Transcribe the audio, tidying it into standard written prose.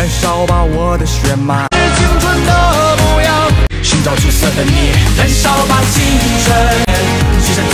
燃烧吧我的血脉，青春的模样，寻找出色的你，燃烧吧青春，牺牲